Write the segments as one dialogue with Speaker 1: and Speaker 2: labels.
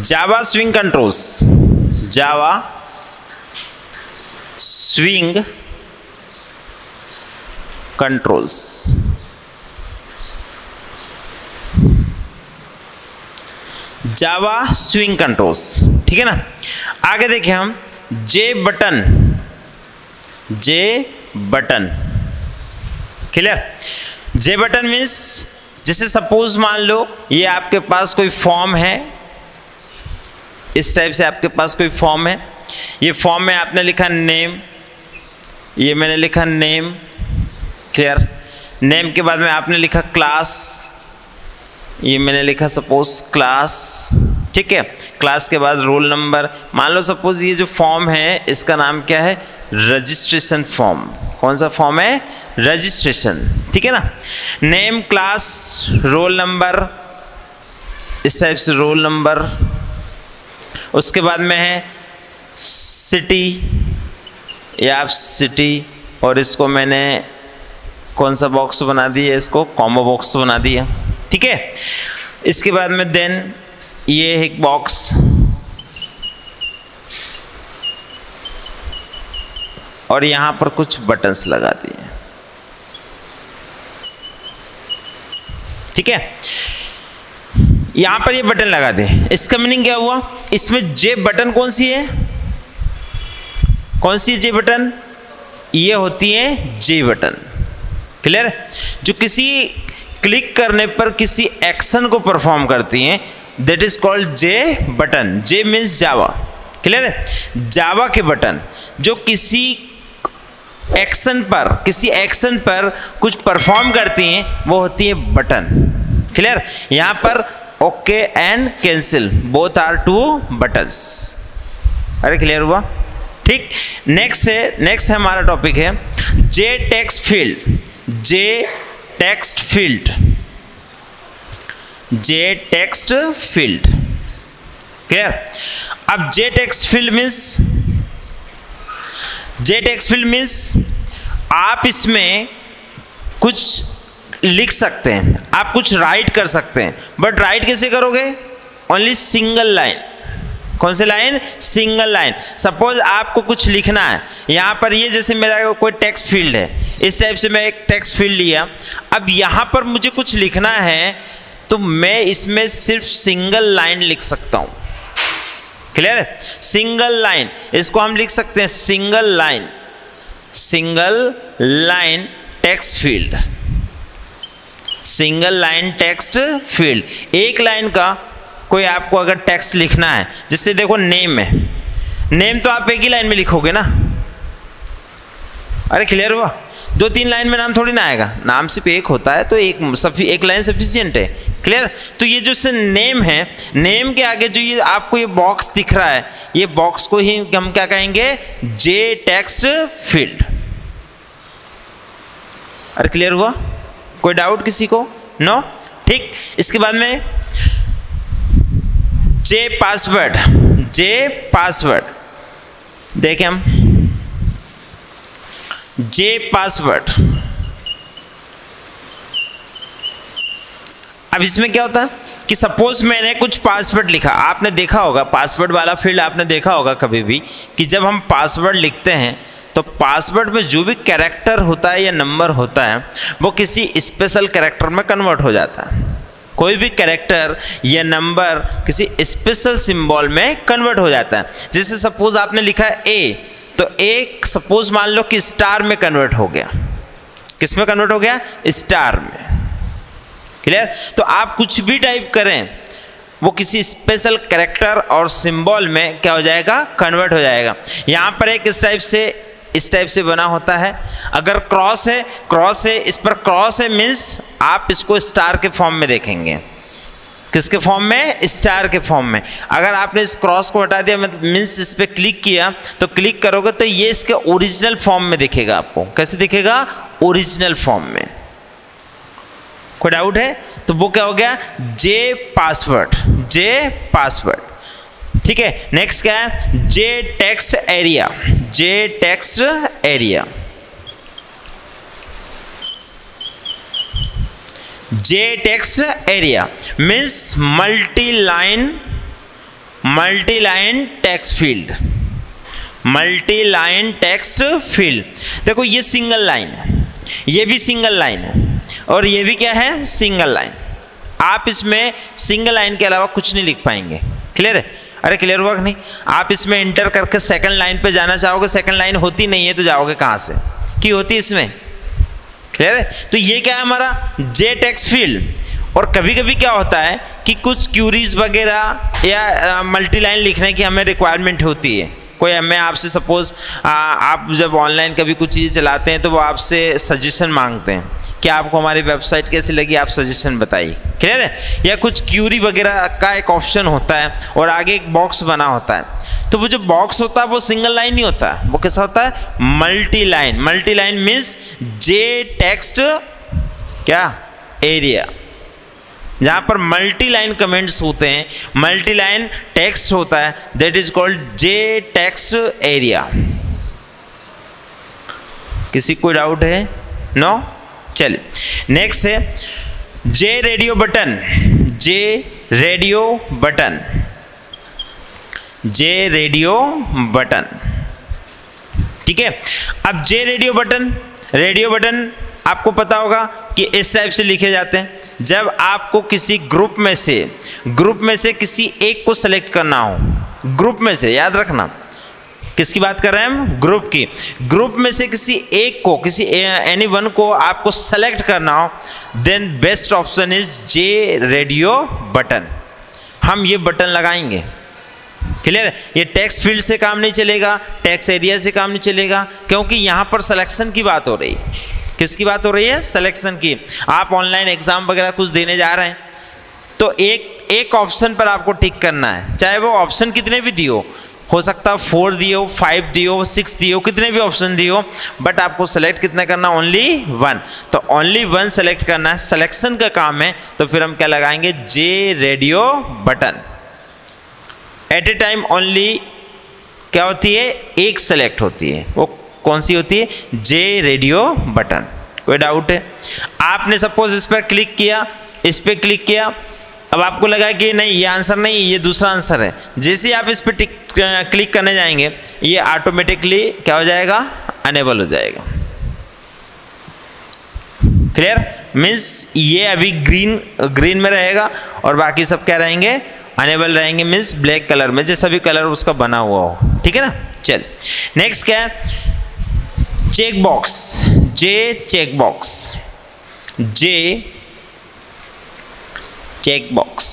Speaker 1: जावा swing controls, Java swing controls, Java swing controls, ठीक है ना। आगे देखिए हम J button, J button, clear. J button means जैसे सपोज मान लो ये आपके पास कोई फॉर्म है, इस टाइप से आपके पास कोई फॉर्म है, ये फॉर्म में आपने लिखा नेम, ये मैंने लिखा नेम, क्लियर। नेम के बाद में आपने लिखा क्लास, ये मैंने लिखा सपोज क्लास, ठीक है। क्लास के बाद रोल नंबर। मान लो सपोज ये जो फॉर्म है इसका नाम क्या है, रजिस्ट्रेशन फॉर्म। कौन सा फॉर्म है, रजिस्ट्रेशन, ठीक है ना। नेम, क्लास, रोल नंबर, इस टाइप से रोल नंबर। उसके बाद में है सिटी, या आप सिटी, और इसको मैंने कौन सा बॉक्स बना दिया, इसको कॉम्बो बॉक्स बना दिया, ठीक है। इसके बाद में देन ये एक बॉक्स, और यहां पर कुछ बटन्स लगा दिए, ठीक है। यहां पर ये बटन लगा दे। इसका मीनिंग क्या हुआ, इसमें जे बटन कौन सी है, कौन सी जे बटन, ये होती है जे बटन, क्लियर। जो किसी क्लिक करने पर किसी एक्शन को परफॉर्म करती हैं, that is called J button. J means Java, clear है। जावा के बटन जो किसी एक्शन पर कुछ परफॉर्म करती हैं, वो होती है बटन, क्लियर। यहां पर okay and cancel both are two buttons. अरे क्लियर हुआ, ठीक। नेक्स्ट है हमारा टॉपिक है J text field, J text field, J text field, clear. अब जे टेक्स्ट फील्ड मीन्स आप इसमें कुछ लिख सकते हैं, आप कुछ राइट कर सकते हैं, बट राइट कैसे करोगे, ओनली सिंगल लाइन। कौन सी लाइन, सिंगल लाइन। सपोज आपको कुछ लिखना है, यहां पर ये जैसे मेरा कोई टेक्स्ट फील्ड है, इस टाइप से मैं एक टेक्स्ट फील्ड लिया। अब यहां पर मुझे कुछ लिखना है, तो मैं इसमें सिर्फ सिंगल लाइन लिख सकता हूं, क्लियर है। सिंगल लाइन, इसको हम लिख सकते हैं single line text field, single line text field. एक लाइन का कोई आपको अगर टेक्स्ट लिखना है, जैसे देखो नेम है, नेम तो आप एक ही लाइन में लिखोगे ना। अरे क्लियर हुआ, 2-3 लाइन में नाम थोड़ी ना आएगा, नाम सिर्फ एक होता है, तो एक लाइन सफिशिएंट है, क्लियर। तो ये जो नेम है, नेम के आगे जो ये आपको ये बॉक्स दिख रहा है, ये बॉक्स को ही हम क्या कहेंगे, जे टेक्स्ट फील्ड। अरे क्लियर हुआ, कोई डाउट किसी को, नो, ठीक। इसके बाद में जे पासवर्ड, देखें हम जे पासवर्ड। अब इसमें क्या होता है कि सपोज मैंने कुछ पासवर्ड लिखा, आपने देखा होगा पासवर्ड वाला फील्ड, आपने देखा होगा कभी भी कि जब हम पासवर्ड लिखते हैं तो पासवर्ड में जो भी कैरेक्टर होता है या नंबर होता है, वो किसी स्पेशल कैरेक्टर में कन्वर्ट हो जाता है। कोई भी कैरेक्टर या नंबर किसी स्पेशल सिंबल में कन्वर्ट हो जाता है। जैसे सपोज आपने लिखा है ए, तो ए सपोज मान लो कि स्टार में कन्वर्ट हो गया। किस में कन्वर्ट हो गया, स्टार में, क्लियर। तो आप कुछ भी टाइप करें, वो किसी स्पेशल कैरेक्टर और सिंबल में क्या हो जाएगा, कन्वर्ट हो जाएगा। यहाँ पर एक इस टाइप से बना होता है। अगर क्रॉस है, इस पर क्रॉस है मीन्स आप इसको स्टार के फॉर्म में देखेंगे। किसके फॉर्म में, स्टार के फॉर्म में। अगर आपने इस क्रॉस को हटा दिया मीन्स इस पर क्लिक किया, तो क्लिक करोगे तो ये इसके ओरिजिनल फॉर्म में दिखेगा आपको। कैसे दिखेगा, ओरिजिनल फॉर्म में। कोई डाउट है, तो वो क्या हो गया, जे पासवर्ड, ठीक है। नेक्स्ट क्या है, J text area, J text area means multi line multi line text field, multi line text field. देखो ये सिंगल लाइन है, ये भी सिंगल लाइन है, और ये भी क्या है, सिंगल लाइन। आप इसमें सिंगल लाइन के अलावा कुछ नहीं लिख पाएंगे। क्लियर है? अरे क्लियर हुआ कि नहीं? आप इसमें इंटर करके सेकंड लाइन पे जाना चाहोगे, सेकंड लाइन होती नहीं है तो जाओगे कहाँ से, कि होती इसमें। क्लियर है? तो ये क्या है हमारा जे टेक्स्ट फील्ड। और कभी कभी क्या होता है कि कुछ क्यूरीज वगैरह या मल्टी लाइन लिखने की हमें रिक्वायरमेंट होती है। कोई मैं आपसे सपोज आप जब ऑनलाइन कभी कुछ चीज़ चलाते हैं तो वो आपसे सजेशन मांगते हैं कि आपको हमारी वेबसाइट कैसी लगी, आप सजेशन बताइए। क्लियर है? या कुछ क्यूरी वगैरह का एक ऑप्शन होता है और आगे एक बॉक्स बना होता है, तो वो जो बॉक्स होता है वो सिंगल लाइन नहीं होता, वो कैसा होता है, multi line. Multi line means J text क्या एरिया, जहां पर मल्टी लाइन कमेंट्स होते हैं, मल्टी लाइन टेक्स्ट होता है, that is called J text area. किसी कोई डाउट है? नो? चलिए नेक्स्ट है J radio button. J radio button, J radio button, ठीक है। अब J radio button, radio button आपको पता होगा कि इस टाइप से लिखे जाते हैं। जब आपको किसी ग्रुप में से किसी एक को सेलेक्ट करना हो, ग्रुप में से, याद रखना किसकी बात कर रहे हैं हम, ग्रुप की। ग्रुप में से किसी एक को, किसी एनी वन को आपको सेलेक्ट करना हो, then best option is J radio button. हम ये बटन लगाएंगे। क्लियर? ये टेक्स्ट फील्ड से काम नहीं चलेगा, टेक्स्ट एरिया से काम नहीं चलेगा, क्योंकि यहाँ पर सिलेक्शन की बात हो रही है। किसकी बात हो रही है? सिलेक्शन की। आप ऑनलाइन एग्जाम वगैरह कुछ देने जा रहे हैं तो एक ऑप्शन पर आपको टिक करना है, चाहे वो ऑप्शन कितने भी दियो, हो सकता है 4 दियो, 5 दियो, 6 दियो, कितने भी ऑप्शन दियो, बट आपको सेलेक्ट कितना करना, ओनली 1। तो ओनली 1 सेलेक्ट करना है, सिलेक्शन का काम है। तो फिर हम क्या लगाएंगे, J radio button. At a time only क्या होती है, एक सेलेक्ट होती है, वो कौन सी होती है, जे रेडियो बटन। कोई डाउट है? आपने सपोज इस पर क्लिक किया, इस पर क्लिक किया, अब आपको लगा कि नहीं ये आंसर नहीं, ये दूसरा आंसर है। जैसे ही आप इस पर क्लिक करने जाएंगे, ये ऑटोमेटिकली क्या हो जाएगा, अनेबल हो जाएगा। क्लियर? मीन्स ये अभी ग्रीन में रहेगा और बाकी सब क्या रहेंगे, अनेबल रहेंगे, मीन्स ब्लैक कलर में, जैसा भी कलर उसका बना हुआ हो। ठीक है ना? चल नेक्स्ट क्या है, check box. J check box, J check box.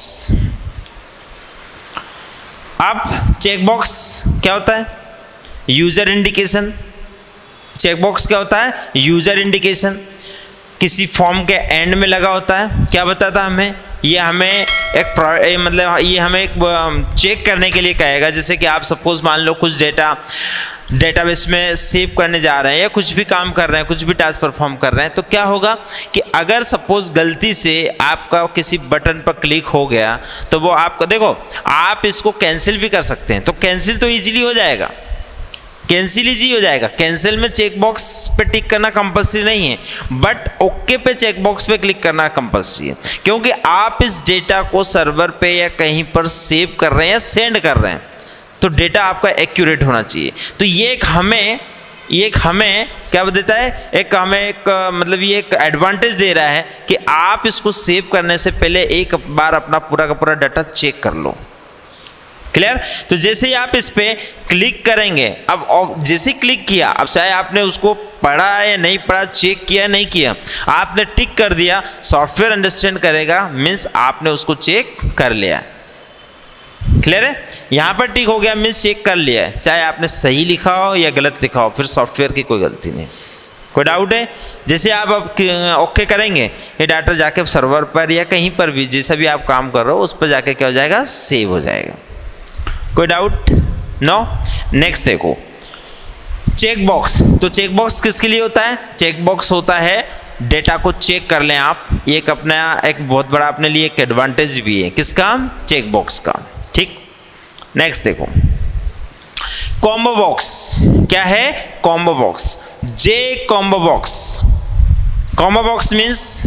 Speaker 1: अब चेक बॉक्स क्या होता है, यूजर इंडिकेशन। चेक बॉक्स क्या होता है, यूजर इंडिकेशन। किसी फॉर्म के एंड में लगा होता है, क्या बताता हमें, ये हमें एक मतलब ये हमें एक चेक करने के लिए कहेगा। जैसे कि आप सपोज मान लो कुछ डेटाबेस में सेव करने जा रहे हैं या कुछ भी काम कर रहे हैं, कुछ भी टास्क परफॉर्म कर रहे हैं, तो क्या होगा कि अगर सपोज गलती से आपका किसी बटन पर क्लिक हो गया तो वो आपको, देखो आप इसको कैंसिल भी कर सकते हैं, तो कैंसिल तो इजीली हो जाएगा, कैंसिल इजी हो जाएगा। कैंसिल में चेक बॉक्स पे टिक करना कंपलसरी नहीं है, बट ओके पे चेक बॉक्स पे क्लिक करना कंपलसरी है, क्योंकि आप इस डेटा को सर्वर पे या कहीं पर सेव कर रहे हैं या सेंड कर रहे हैं, तो डेटा आपका एक्यूरेट होना चाहिए। तो ये एक हमें क्या देता है, एक हमें एक मतलब ये एक एडवांटेज दे रहा है कि आप इसको सेव करने से पहले एक बार अपना पूरा का पूरा डाटा चेक कर लो। क्लियर? तो जैसे ही आप इस पे क्लिक करेंगे, अब जैसे क्लिक किया, अब चाहे आपने उसको पढ़ा या नहीं पढ़ा, चेक किया नहीं किया, आपने टिक कर दिया, सॉफ्टवेयर अंडरस्टैंड करेगा, मीन्स आपने उसको चेक कर लिया। क्लियर है? यहाँ पर टिक हो गया मीन्स चेक कर लिया है, चाहे आपने सही लिखा हो या गलत लिखा हो, फिर सॉफ्टवेयर की कोई गलती नहीं। कोई डाउट है? जैसे आप अब ओके करेंगे, ये डाटा जाके सर्वर पर या कहीं पर भी जैसा भी आप काम कर रहे हो उस पर जाके क्या हो जाएगा, सेव हो जाएगा। कोई डाउट? नो? नेक्स्ट देखो, चेक बॉक्स। तो चेक बॉक्स किसके लिए होता है? चेक बॉक्स होता है डेटा को चेक कर लें आप, ये एक अपना एक बहुत बड़ा अपने लिए एक एडवांटेज भी है। किसका? चेक बॉक्स का। ठीक, नेक्स्ट देखो, कॉम्बो बॉक्स। क्या है? Combo box. J combo box. Combo box means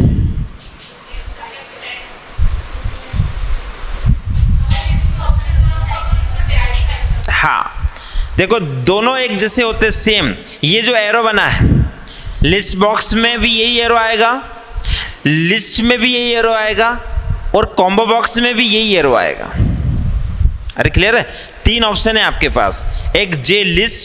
Speaker 1: देखो दोनों एक जैसे होते सेम। ये जो एरो बना है लिस्ट बॉक्स में भी यही एरो आएगा, लिस्ट में भी यही एरो आएगा और कॉम्बो बॉक्स में भी यही एरो आएगा। अरे क्लियर है? 3 ऑप्शन है आपके पास, एक जे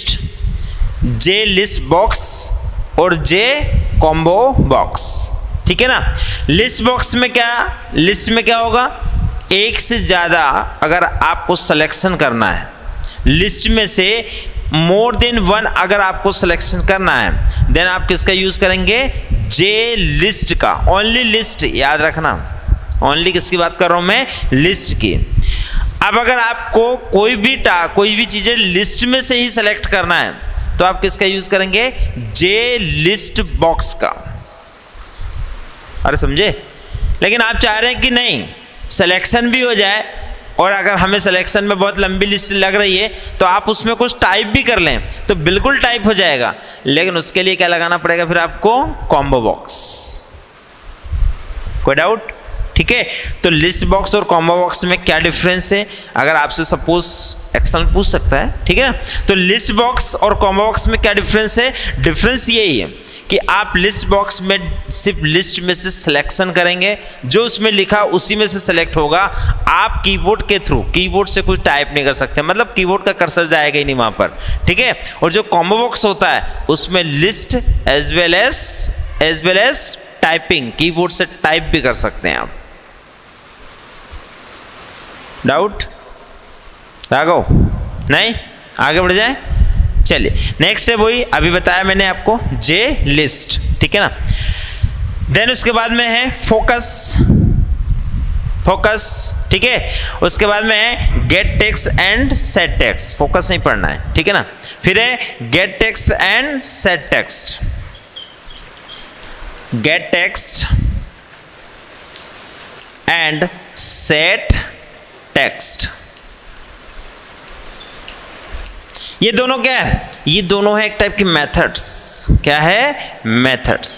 Speaker 1: लिस्ट बॉक्स और जे कॉम्बो बॉक्स। ठीक है ना? लिस्ट बॉक्स में क्या, लिस्ट में क्या होगा, एक से ज़्यादा अगर आपको सिलेक्शन करना है, लिस्ट में से मोर देन 1 अगर आपको सिलेक्शन करना है, देन आप किसका यूज़ करेंगे, जे लिस्ट का। ओनली लिस्ट, याद रखना, ओनली किसकी बात कर रहा हूँ मैं, लिस्ट की। अब अगर आपको कोई भी चीज़ें लिस्ट में से ही सेलेक्ट करना है तो आप किसका यूज़ करेंगे, जे लिस्ट बॉक्स का। अरे समझे? लेकिन आप चाह रहे हैं कि नहीं सिलेक्शन भी हो जाए, और अगर हमें सिलेक्शन में बहुत लंबी लिस्ट लग रही है तो आप उसमें कुछ टाइप भी कर लें तो बिल्कुल टाइप हो जाएगा, लेकिन उसके लिए क्या लगाना पड़ेगा फिर आपको, कॉम्बो बॉक्स। कोई डाउट? ठीक है, तो लिस्ट बॉक्स और कॉम्बो बॉक्स में क्या डिफरेंस है, अगर आपसे सपोज एक्शन पूछ सकता है, ठीक है ना? तो लिस्ट बॉक्स और कॉम्बो बॉक्स में क्या डिफरेंस है, डिफरेंस यही है कि आप लिस्ट बॉक्स में सिर्फ लिस्ट में से सिलेक्शन करेंगे, जो उसमें लिखा उसी में से सिलेक्ट होगा। आप कीबोर्ड के थ्रू, कीबोर्ड से कुछ टाइप नहीं कर सकते, मतलब कीबोर्ड का कर्सर जाएगा ही नहीं वहां पर। ठीक है, और जो कॉम्बो बॉक्स होता है उसमें list as well as typing, keyboard से टाइप भी कर सकते हैं आप। डाउट? राघव नहीं? आगे बढ़ जाए, चलिए नेक्स्ट है वही अभी बताया मैंने आपको, जे लिस्ट। ठीक है ना? देन उसके बाद में है फोकस। ठीक है, उसके बाद में है get text and set text. Focus नहीं पढ़ना है, ठीक है ना? फिर है get text and set text. Get text and set text, ये दोनों क्या है, ये दोनों है एक टाइप की मेथड्स। क्या है? मेथड्स।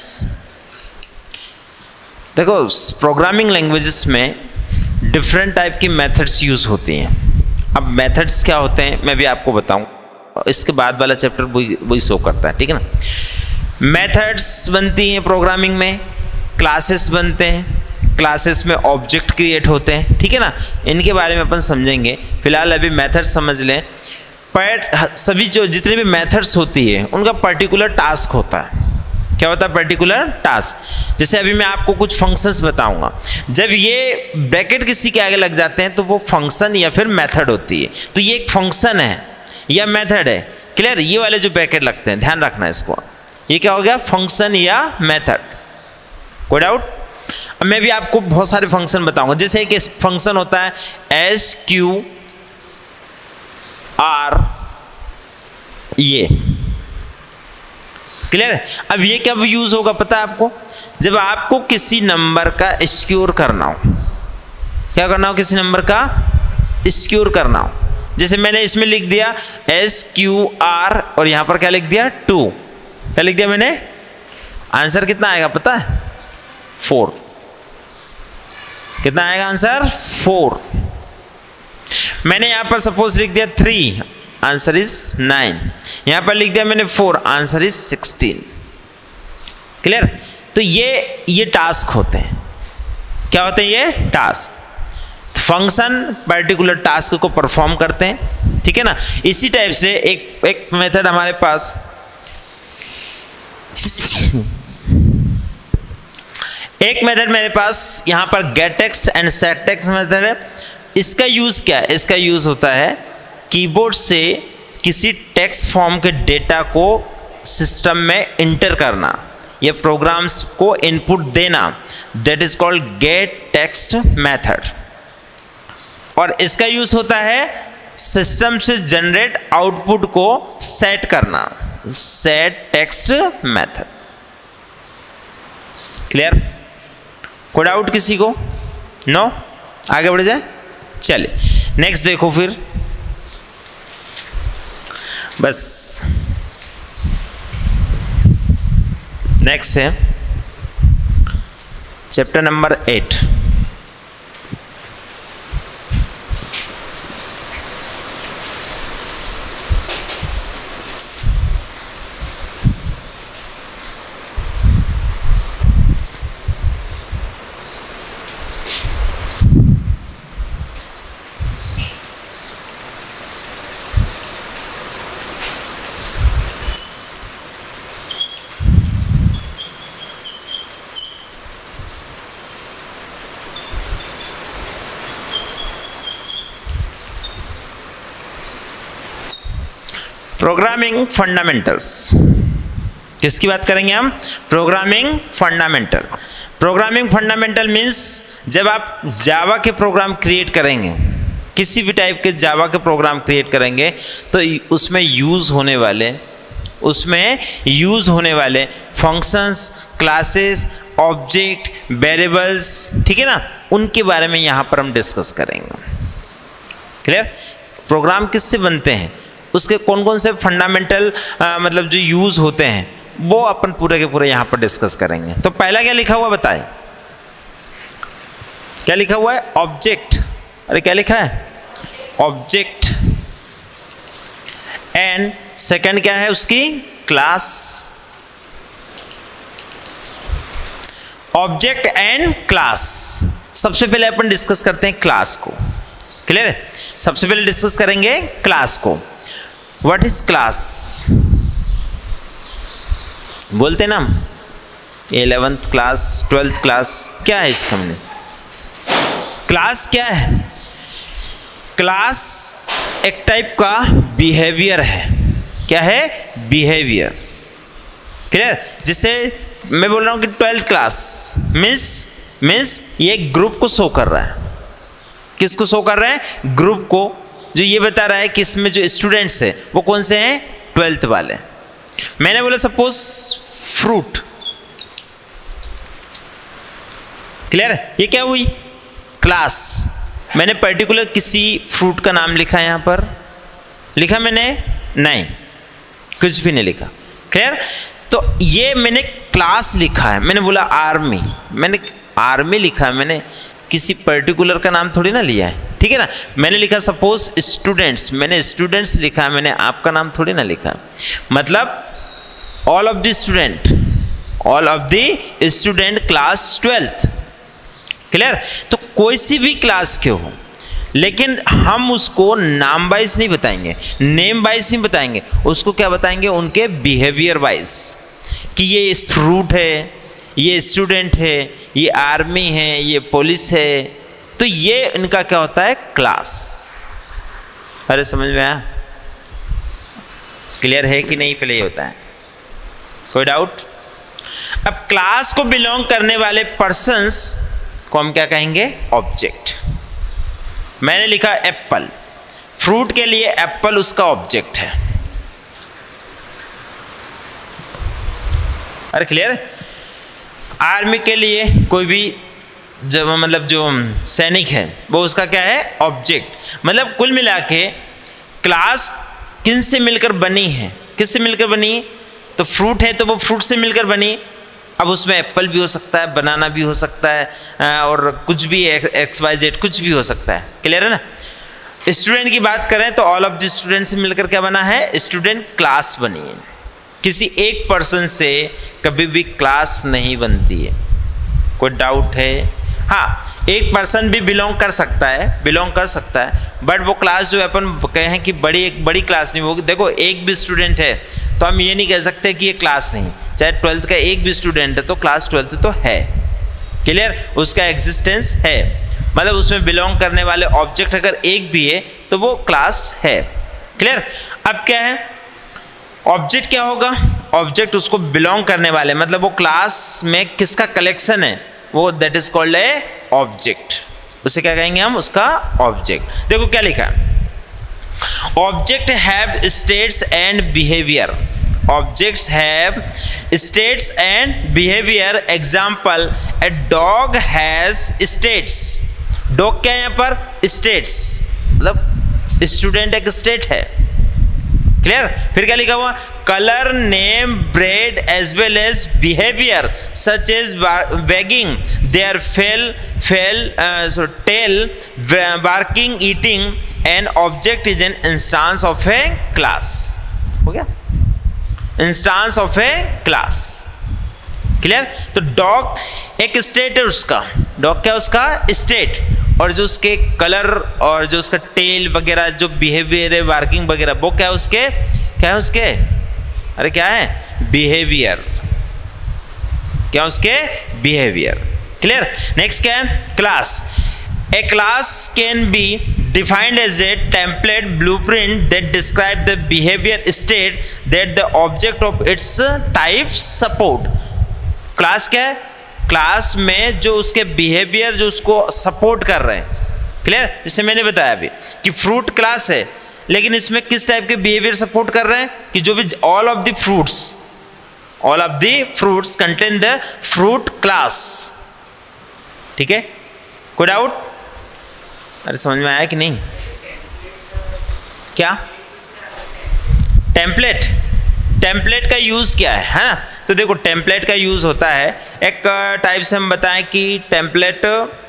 Speaker 1: देखो प्रोग्रामिंग लैंग्वेजेस में डिफरेंट टाइप की मेथड्स यूज होती हैं। अब मेथड्स क्या होते हैं मैं भी आपको बताऊं, इसके बाद वाला चैप्टर वही शो करता है। ठीक है ना? मेथड्स बनती हैं प्रोग्रामिंग में, क्लासेस बनते हैं, क्लासेस में ऑब्जेक्ट क्रिएट होते हैं। ठीक है ना? इनके बारे में अपन समझेंगे, फिलहाल अभी मेथड समझ लें। पर सभी जो जितने भी मेथड्स होती है उनका पर्टिकुलर टास्क होता है। क्या होता है? Particular task. जैसे अभी मैं आपको कुछ फंक्शंस बताऊंगा, जब ये ब्रैकेट किसी के आगे लग जाते हैं तो वो फंक्शन या फिर मेथड होती है। तो ये एक फंक्शन है या मेथड है। क्लियर? ये वाले जो ब्रैकेट लगते हैं ध्यान रखना इसको, ये क्या हो गया, फंक्शन या मेथड। कोई डाउट? अब मैं भी आपको बहुत सारे फंक्शन बताऊंगा। जैसे एक फंक्शन होता है SQR, ये क्लियर है? अब ये कब यूज होगा पता है आपको, जब आपको किसी नंबर का स्क्योर करना हो। क्या करना हो? किसी नंबर का स्क्योर करना हो। जैसे मैंने इसमें लिख दिया SQR और यहां पर क्या लिख दिया, 2। क्या लिख दिया मैंने? आंसर कितना आएगा पता है? 4। कितना आएगा आंसर? 4। मैंने यहां पर सपोज लिख दिया 3, आंसर इज 9। यहां पर लिख दिया मैंने 4, आंसर इज 16। क्लियर? तो ये टास्क होते हैं। क्या होते हैं ये? टास्क। फंक्शन पर्टिकुलर टास्क को परफॉर्म करते हैं। ठीक है ना? इसी टाइप से एक मेथड हमारे पास मेरे पास यहां पर get text and set text method है। इसका यूज क्या है? इसका यूज होता है कीबोर्ड से किसी टेक्स्ट फॉर्म के डेटा को सिस्टम में इंटर करना या प्रोग्राम्स को इनपुट देना, that is called get text method. और इसका यूज होता है सिस्टम से जनरेट आउटपुट को सेट करना, सेट टेक्स्ट मेथड। क्लियर? कोई डाउट किसी को? नो? आगे बढ़ जाए, चलिए नेक्स्ट देखो फिर। बस नेक्स्ट है चैप्टर नंबर 8। Programming fundamentals. किसकी बात करेंगे हम? Programming fundamental. Programming fundamental means जब आप जावा के प्रोग्राम क्रिएट करेंगे, किसी भी टाइप के जावा के प्रोग्राम क्रिएट करेंगे, तो उसमें यूज़ होने वाले फंक्शंस, क्लासेस, ऑब्जेक्ट, वेरिएबल्स, ठीक है ना, उनके बारे में यहाँ पर हम डिस्कस करेंगे। क्लियर? प्रोग्राम किससे बनते हैं, उसके कौन कौन से फंडामेंटल मतलब जो यूज़ होते हैं, वो अपन पूरे के पूरे यहाँ पर डिस्कस करेंगे। तो पहला क्या लिखा हुआ बताए? क्या लिखा हुआ है? ऑब्जेक्ट। अरे क्या लिखा है? ऑब्जेक्ट। एंड सेकंड क्या है उसकी? क्लास। Object and class. सबसे पहले अपन डिस्कस करते हैं क्लास को। क्लियर है? सबसे पहले डिस्कस करेंगे क्लास को। What is class? बोलते ना 11th क्लास, 12th क्लास, क्या है इसका मतलब? क्लास क्या है? क्लास एक टाइप का बिहेवियर है। क्या है? बिहेवियर। क्लियर? जिसे मैं बोल रहा हूं कि 12th क्लास मीन्स ये ग्रुप को शो कर रहा है। किसको शो कर रहा है? ग्रुप को, जो ये बता रहा है कि इसमें जो स्टूडेंट्स है वो कौन से हैं? 12th वाले। मैंने बोला सपोज फ्रूट। क्लियर? ये क्या हुई? क्लास। मैंने पर्टिकुलर किसी फ्रूट का नाम लिखा है, यहां पर लिखा मैंने? नहीं, कुछ भी नहीं लिखा। क्लियर? तो ये मैंने क्लास लिखा है। मैंने बोला आर्मी, मैंने आर्मी लिखा है, मैंने किसी पर्टिकुलर का नाम थोड़ी ना लिया है, ठीक है ना। मैंने लिखा सपोज स्टूडेंट्स, मैंने स्टूडेंट्स लिखा है, मैंने आपका नाम थोड़ी ना लिखा। मतलब all of the student class 12th। Clear? तो कोई सी भी क्लास के हो, लेकिन हम उसको नाम वाइज नहीं बताएंगे, नेम वाइज नहीं बताएंगे, उसको क्या बताएंगे? उनके बिहेवियर वाइज, कि ये फ्रूट है, ये स्टूडेंट है, ये आर्मी है, ये पुलिस है। तो ये इनका क्या होता है? क्लास। अरे समझ में आया? क्लियर है कि नहीं? पहले ये होता है। कोई डाउट? अब क्लास को बिलोंग करने वाले पर्सन्स को हम क्या कहेंगे? ऑब्जेक्ट। मैंने लिखा एप्पल। फ्रूट के लिए एप्पल उसका ऑब्जेक्ट है। अरे क्लियर? आर्मी के लिए कोई भी जब मतलब जो सैनिक है वो उसका क्या है? ऑब्जेक्ट। मतलब कुल मिला के क्लास किन से मिलकर बनी है? किससे मिलकर बनी? तो फ्रूट है तो वो फ्रूट से मिलकर बनी। अब उसमें एप्पल भी हो सकता है, बनाना भी हो सकता है, और कुछ भी XYZ कुछ भी हो सकता है। क्लियर है ना? स्टूडेंट की बात करें तो ऑल ऑफ द स्टूडेंट से मिलकर क्या बना है? स्टूडेंट क्लास बनी है। किसी एक पर्सन से कभी भी क्लास नहीं बनती है। कोई डाउट है? हाँ, एक पर्सन भी बिलोंग कर सकता है, बट वो क्लास जो अपन कहें कि बड़ी क्लास नहीं होगी। देखो एक भी स्टूडेंट है तो हम ये नहीं कह सकते कि ये क्लास नहीं, चाहे 12th का एक भी स्टूडेंट है तो क्लास 12th तो है। क्लियर? उसका एग्जिस्टेंस है, मतलब उसमें बिलोंग करने वाले ऑब्जेक्ट अगर एक भी है तो वो क्लास है। क्लियर? अब क्या है? ऑब्जेक्ट क्या होगा? ऑब्जेक्ट उसको बिलोंग करने वाले, मतलब वो क्लास में किसका कलेक्शन है, वो that is called a object. उसे क्या कहेंगे हम? उसका ऑब्जेक्ट। देखो क्या लिखा है? Object have states and behaviour. Objects have states and behaviour. Example, a dog has states. Dog क्या है यहाँ पर? स्टेट्स, मतलब स्टूडेंट एक स्टेट है। क्लियर? फिर क्या लिखा हुआ? Colour, name, breed as well as behaviour such as wagging their tail, barking, eating. An object is an instance of a class. हो गया? Instance of a class. Clear? तो डॉग एक स्टेट है उसका। डॉग क्या? उसका स्टेट। और जो उसके कलर और जो उसका टेल वगैरह जो बिहेवियर है, वर्किंग वगैरह, वो क्या है उसके? क्या है उसके? अरे क्या है? बिहेवियर। क्या उसके? बिहेवियर। क्लियर? नेक्स्ट क्या है? Class. A class can be defined as a template blueprint that describe the behavior state that the object of its type support। Class क्या है? क्लास में जो उसके बिहेवियर जो उसको सपोर्ट कर रहे हैं, क्लियर? जैसे मैंने बताया अभी कि फ्रूट क्लास है, लेकिन इसमें किस टाइप के बिहेवियर सपोर्ट कर रहे हैं कि जो भी all of the fruits contain the fruit class. ठीक है, कोई डाउट? अरे समझ में आया कि नहीं? क्या टेम्पलेट का यूज क्या है ना? तो देखो टेम्पलेट का यूज होता है एक टाइप से हम बताएं कि टेम्पलेट,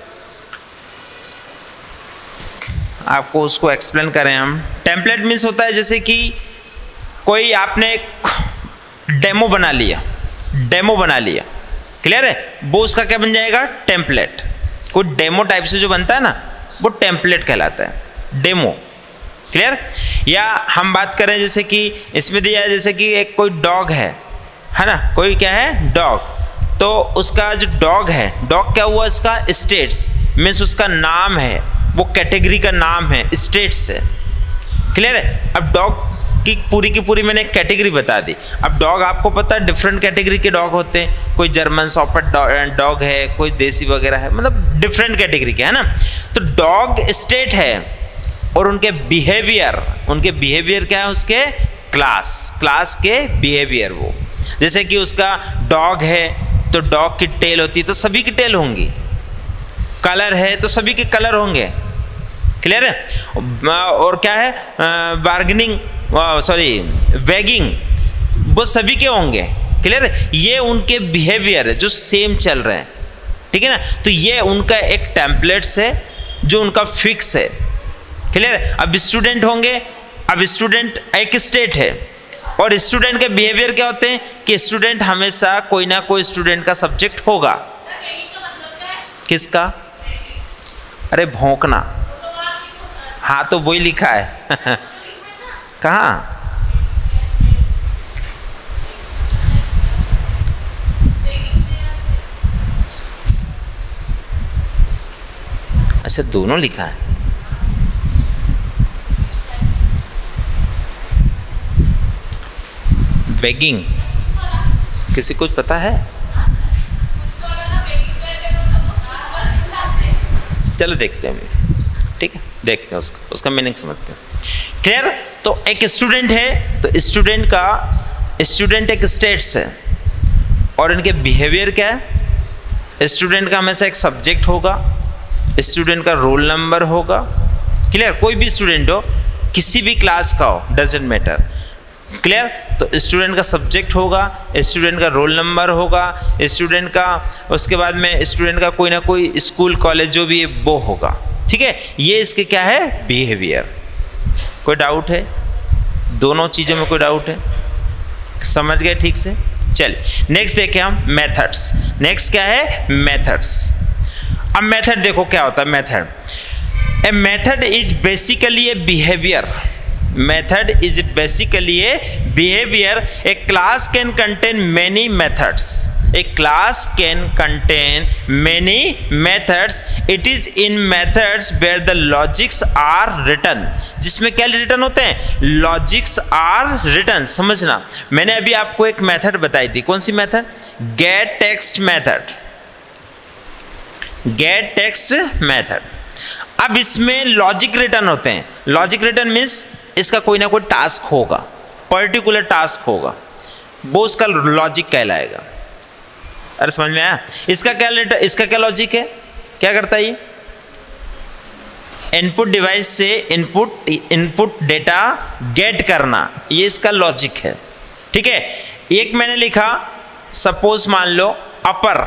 Speaker 1: आपको उसको एक्सप्लेन करें हम। टेम्पलेट मीन्स होता है जैसे कि कोई आपने एक डेमो बना लिया, क्लियर है? वो उसका क्या बन जाएगा? टेम्पलेट। कोई डेमो टाइप से जो बनता है ना, वो टेम्पलेट कहलाता है, डेमो, क्लियर? या हम बात करें जैसे कि इसमें दिया है जैसे कि एक कोई डॉग है ना, कोई क्या है? डॉग। तो उसका जो डॉग है, डॉग क्या हुआ? इसका स्टेट्स मीन्स उसका नाम है, वो कैटेगरी का नाम है, स्टेट्स है, क्लियर है? अब डॉग की पूरी मैंने कैटेगरी बता दी। अब डॉग आपको पता है डिफरेंट कैटेगरी के डॉग होते हैं, कोई जर्मन शॉपर्ड डॉग है, कोई देसी वगैरह है, मतलब डिफरेंट कैटेगरी के, है ना? तो डॉग स्टेट है और उनके बिहेवियर क्या है? उसके क्लास के बिहेवियर। वो जैसे कि उसका डॉग है तो डॉग की टेल होती है तो सभी की टेल होंगी, कलर है तो सभी के कलर होंगे, क्लियर है? और क्या है? वैगिंग, वो सभी के होंगे, क्लियर है? ये उनके बिहेवियर है जो सेम चल रहे हैं, ठीक है ना? तो ये उनका एक टेम्पलेट्स है जो उनका फिक्स है, क्लियर है? अब स्टूडेंट होंगे, अब स्टूडेंट एक स्टेट है और स्टूडेंट के बिहेवियर क्या होते हैं कि स्टूडेंट हमेशा कोई ना कोई स्टूडेंट का सब्जेक्ट होगा। किसका? अरे भौंकना, हाँ तो वही लिखा है कहाँ? अच्छा दोनों लिखा है। बेगिंग किसी कुछ पता है? चलो देखते हैं, ठीक है, देखते हैं उसका मीनिंग समझते हैं, क्लियर? तो एक स्टूडेंट है तो स्टूडेंट एक स्टेट्स है और इनके बिहेवियर क्या है? स्टूडेंट का हमेशा एक सब्जेक्ट होगा, स्टूडेंट का रोल नंबर होगा, क्लियर? कोई भी स्टूडेंट हो, किसी भी क्लास का हो, डजेंट मैटर, क्लियर? तो स्टूडेंट का सब्जेक्ट होगा, स्टूडेंट का रोल नंबर होगा, स्टूडेंट का, उसके बाद में स्टूडेंट का कोई ना कोई स्कूल कॉलेज जो भी है वो होगा, ठीक है? ये इसके क्या है? बिहेवियर। कोई डाउट है? दोनों चीज़ों में कोई डाउट है? समझ गए ठीक से? चल नेक्स्ट देखें हम मेथड्स। नेक्स्ट क्या है? मेथड्स। अब मेथड देखो क्या होता है। Method, a method is basically a behaviour. Method is basically a behavior. A class can contain many methods. A class can contain many methods. It is in methods where the logics are written. जिसमें क्या return होते हैं? Logics are written. समझना, मैंने अभी आपको एक method बताई थी। कौन सी method? Get text method. Get text method. अब इसमें लॉजिक रिटर्न होते हैं। लॉजिक रिटर्न मीन्स इसका कोई ना कोई टास्क होगा, पर्टिकुलर टास्क होगा, वो उसका लॉजिक कहलाएगा। अरे समझ में आया? इसका क्या लॉजिक है? क्या करता है ये? इनपुट डिवाइस से इनपुट डेटा गेट करना, ये इसका लॉजिक है, ठीक है? एक मैंने लिखा, सपोज मान लो अपर,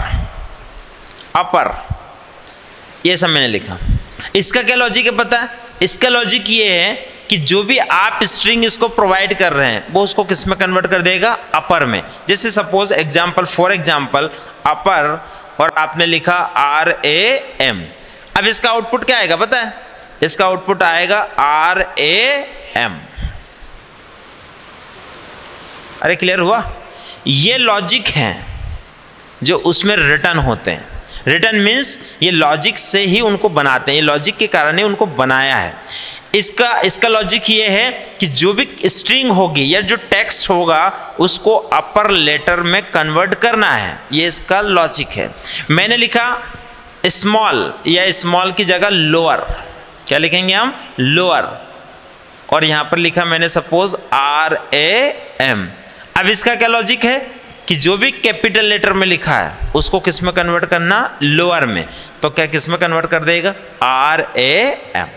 Speaker 1: ये सब मैंने लिखा। इसका क्या लॉजिक है पता है? इसका लॉजिक ये है कि जो भी आप स्ट्रिंग इसको प्रोवाइड कर रहे हैं वो उसको किस में कन्वर्ट कर देगा? अपर में। जैसे सपोज फॉर एग्जाम्पल अपर और आपने लिखा RAM। अब इसका आउटपुट क्या आएगा पता है? इसका आउटपुट आएगा RAM। अरे क्लियर हुआ? ये लॉजिक है जो उसमें रिटर्न होते हैं। रिटन मीन्स ये लॉजिक से ही उनको बनाते हैं, ये लॉजिक के कारण ही उनको बनाया है। इसका लॉजिक ये है कि जो भी स्ट्रिंग होगी या जो टेक्स्ट होगा उसको अपर लेटर में कन्वर्ट करना है, ये इसका लॉजिक है। मैंने लिखा स्मॉल, या स्मॉल की जगह लोअर, क्या लिखेंगे हम, लोअर, और यहां पर लिखा मैंने सपोज RAM। अब इसका क्या लॉजिक है कि जो भी कैपिटल लेटर में लिखा है उसको किस में कन्वर्ट करना, लोअर में, तो क्या किस में कन्वर्ट कर देगा, RAM।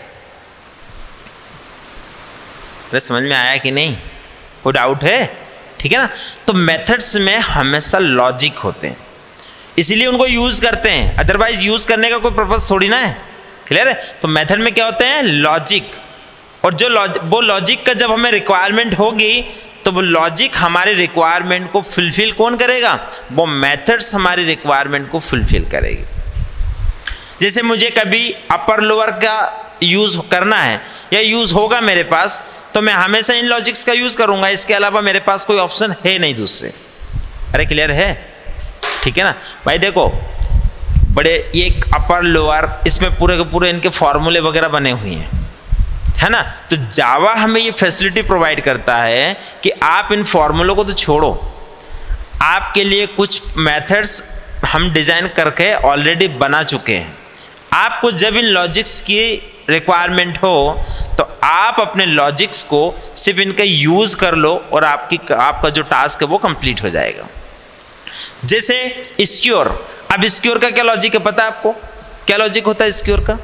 Speaker 1: अरे समझ में आया कि नहीं, कोई डाउट है, ठीक है ना। तो मेथड्स में हमेशा लॉजिक होते हैं, इसीलिए उनको यूज करते हैं, अदरवाइज यूज करने का कोई पर्पस थोड़ी ना है, क्लियर है। तो मेथड में क्या होते हैं, लॉजिक, और जो वो लॉजिक का जब हमें रिक्वायरमेंट होगी तो वो लॉजिक हमारे रिक्वायरमेंट को फुलफिल कौन करेगा, वो मेथड्स हमारी रिक्वायरमेंट को फुलफिल करेगी। जैसे मुझे कभी अपर लोअर का यूज करना है या यूज होगा मेरे पास, तो मैं हमेशा इन लॉजिक्स का यूज करूंगा, इसके अलावा मेरे पास कोई ऑप्शन है नहीं दूसरे। अरे क्लियर है, ठीक है ना भाई। देखो बड़े ये अपर लोअर, इसमें पूरे के पूरे इनके फॉर्मूले वगैरह बने हुए हैं, है ना। तो जावा हमें ये फैसिलिटी प्रोवाइड करता है कि आप इन फॉर्मूलों को तो छोड़ो, आपके लिए कुछ मेथड्स हम डिजाइन करके ऑलरेडी बना चुके हैं। आपको जब इन लॉजिक्स की रिक्वायरमेंट हो तो आप अपने लॉजिक्स को सिर्फ इनका यूज कर लो और आपका जो टास्क है वो कंप्लीट हो जाएगा। जैसे स्क्योर, अब स्क्योर का क्या लॉजिक है पता है आपको, क्या लॉजिक होता है स्क्योर का।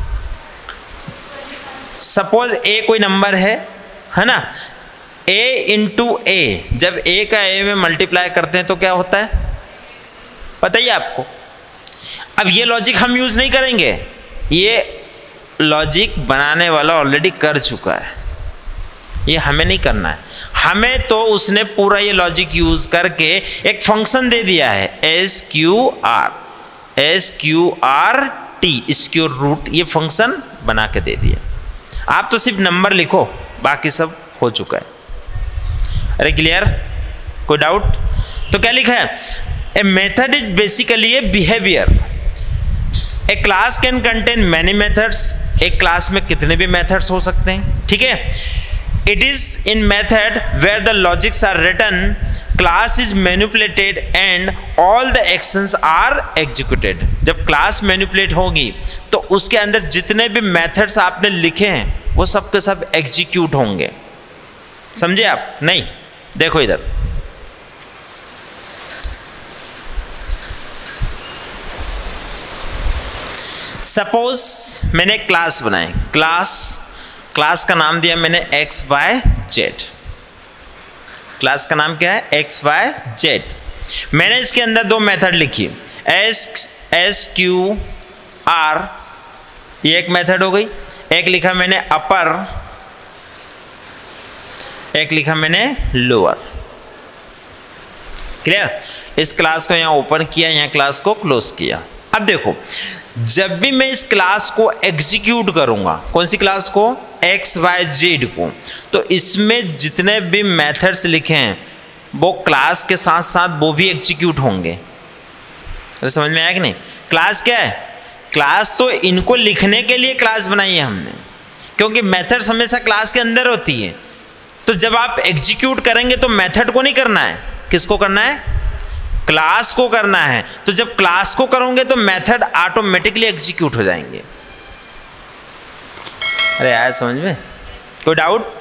Speaker 1: सपोज ए कोई नंबर है ना, a इंटू ए, जब a का a में मल्टीप्लाई करते हैं तो क्या होता है पता ही आपको। अब ये लॉजिक हम यूज नहीं करेंगे, ये लॉजिक बनाने वाला ऑलरेडी कर चुका है, ये हमें नहीं करना है। हमें तो उसने पूरा ये लॉजिक यूज करके एक फंक्शन दे दिया है SQRT, स्क्योर रूट, ये फंक्शन बना के दे दिया। आप तो सिर्फ नंबर लिखो, बाकी सब हो चुका है। अरे क्लियर, कोई डाउट। तो क्या लिखा है, a method is basically a behaviour, a class can contain many methods, एक क्लास में कितने भी मेथड्स हो सकते हैं, ठीक है। It is in method where the logics are written, class is manipulated and all the actions are executed. जब क्लास मैनिपुलेट होगी तो उसके अंदर जितने भी मेथड्स आपने लिखे हैं वो सब के सब एग्जीक्यूट होंगे, समझे आप नहीं। देखो इधर, सपोज मैंने एक क्लास बनाई, क्लास का नाम दिया मैंने XYZ, क्लास का नाम क्या है XYZ। मैंने इसके अंदर दो मेथड लिखी, SQR, ये एक मेथड हो गई, एक लिखा मैंने अपर, एक लिखा मैंने लोअर। क्लियर, इस क्लास को यहां ओपन किया, यहां क्लास को क्लोज किया। अब देखो जब भी मैं इस क्लास को एग्जीक्यूट करूंगा, कौन सी क्लास को, XYZ को, तो इसमें जितने भी मेथड्स लिखे हैं वो क्लास के साथ साथ वो भी एग्जीक्यूट होंगे। अरे समझ में आया कि नहीं। क्लास क्या है, क्लास तो इनको लिखने के लिए क्लास बनाई है हमने, क्योंकि मेथड्स हमेशा क्लास के अंदर होती है। तो जब आप एग्जीक्यूट करेंगे तो मेथड को नहीं करना है, किसको करना है, क्लास को करना है। तो जब क्लास को करोगे तो मेथड ऑटोमेटिकली एग्जीक्यूट हो जाएंगे। अरे आया समझ में, कोई डाउट।